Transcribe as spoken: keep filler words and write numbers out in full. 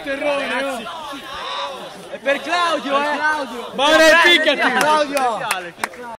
terrone, oh. È per Claudio, eh! Claudio! Mauro, piccati! Claudio!